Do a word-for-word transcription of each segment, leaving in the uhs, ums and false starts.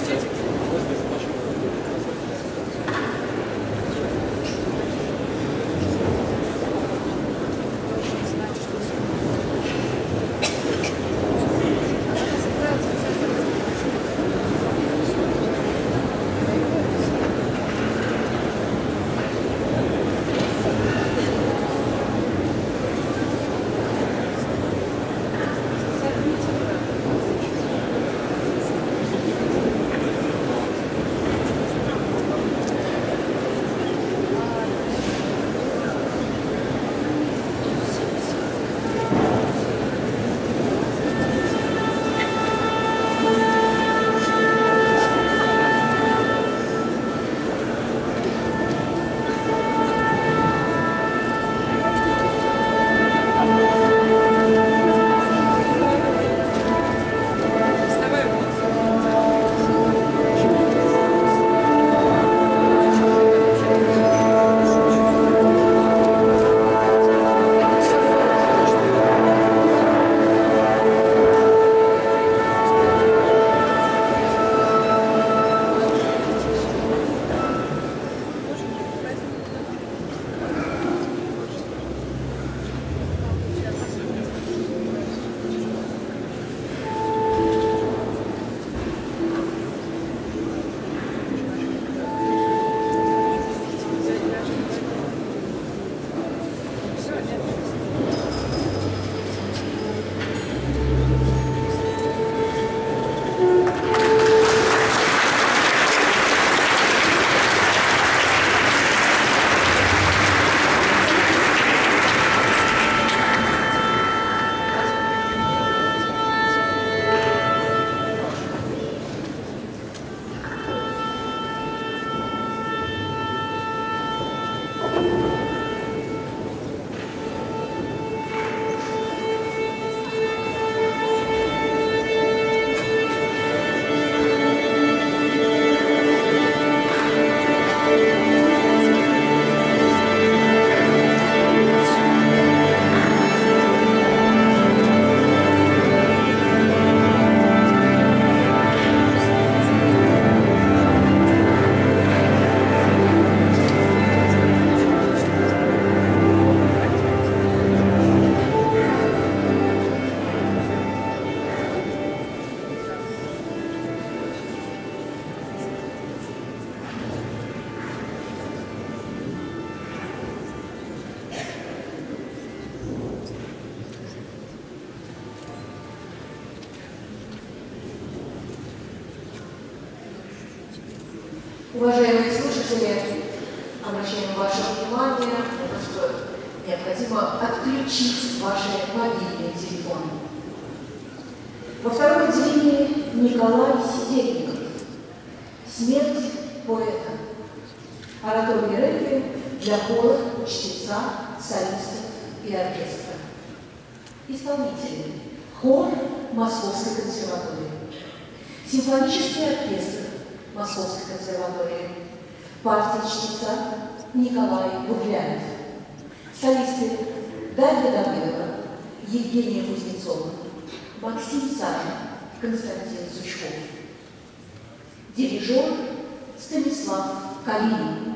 Уважаемые слушатели, обращаем ваше внимание на то, что необходимо отключить ваши мобильные телефоны. Во втором отделении Николай Сидельников. Смерть поэта. Ораторный реквием для хора, чтеца, солистов и оркестра. Исполнители. Хор Московской консерватории. Симфонический оркестр Московской консерватории. Партия чтеца Николай Бугляев. Солисты Дарья Давыдова, Евгения Кузнецова, Максим Сажин, Константин Сучков. Дирижер Станислав Калинин.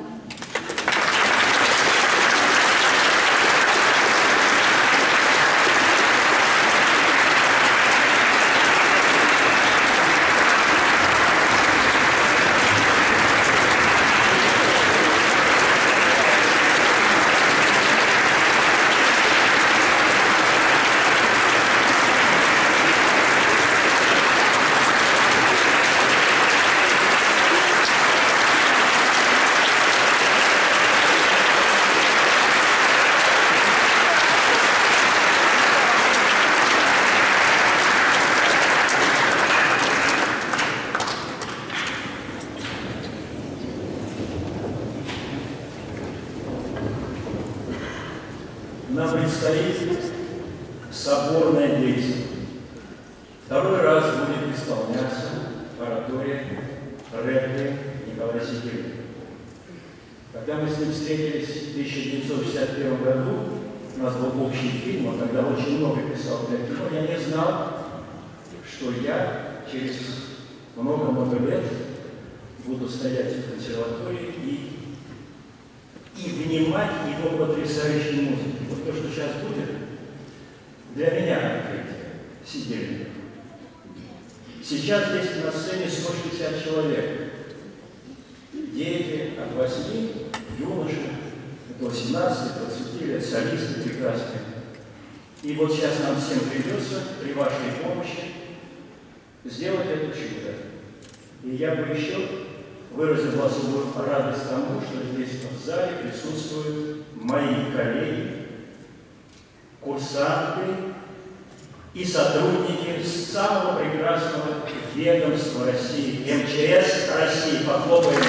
Нам предстоит соборная песня. Второй раз будет исполняться оратория реквием Николая Сидельникова. Когда мы с ним встретились в тысяча девятьсот шестьдесят первом году, у нас был общий фильм, он тогда очень много писал для кино, я не знал, что я через много-много много лет буду стоять в консерватории и, и внимать его потрясающей музыке. Вот то, что сейчас будет, для меня открытие, сидели. Сейчас здесь на сцене сто шестьдесят человек. Дети от восьми, юноши, от восемнадцати, двадцати лет, солисты прекрасные. И вот сейчас нам всем придется при вашей помощи сделать это чудо. И я бы еще выразил особую радость тому, что здесь в зале присутствуют мои коллеги, курсанты и сотрудники самого прекрасного ведомства России, эм че эс России. Похлопаем.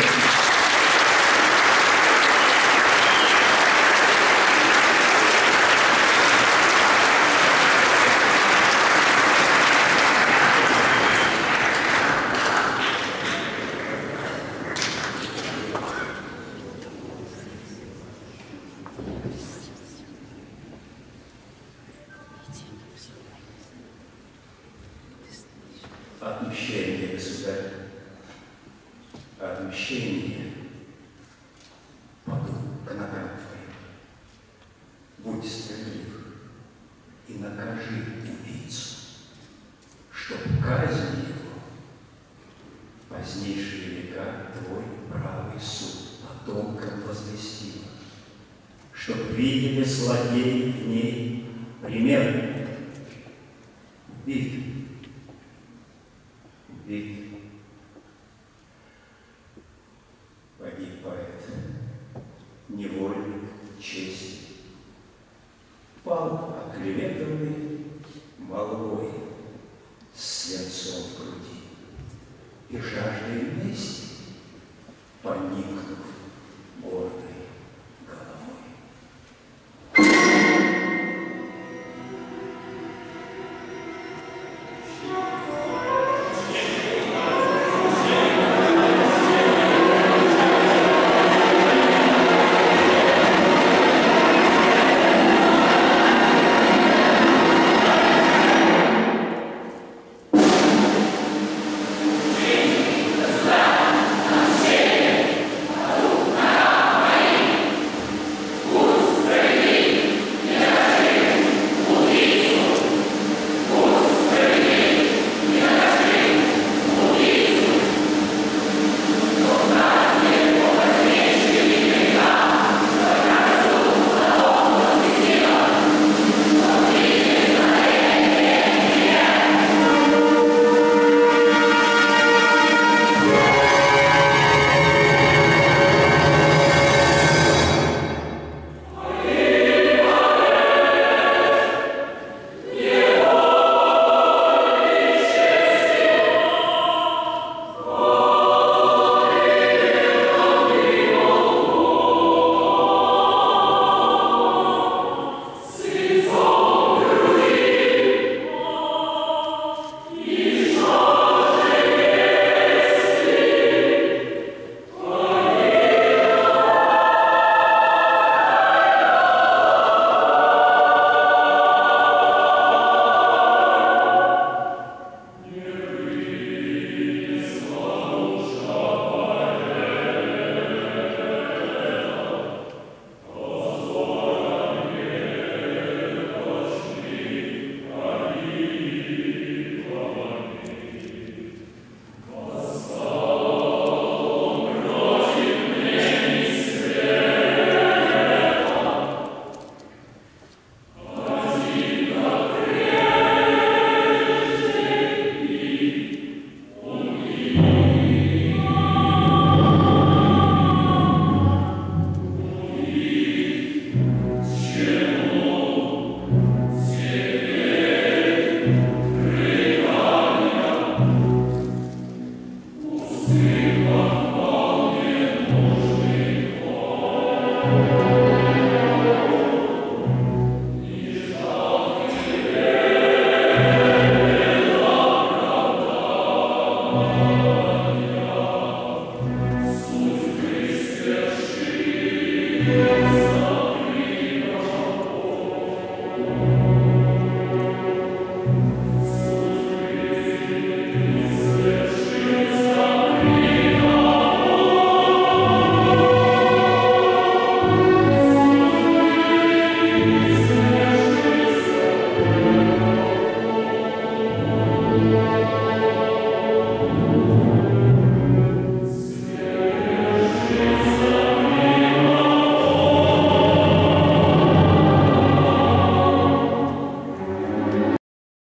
Отмщение, государь, отмщение, паду к ногам твоим. Будь справедлив и накажи убийцу, чтоб казнь его позднейшие века твой правый суд потомкам возвестил, чтоб видели злодеи в ней пример. Убит. Убит. Погиб поэт, невольник чести, пал оклеветанный молвой с свинцом в груди и жаждой мести, поникнув гордой головой. Sing.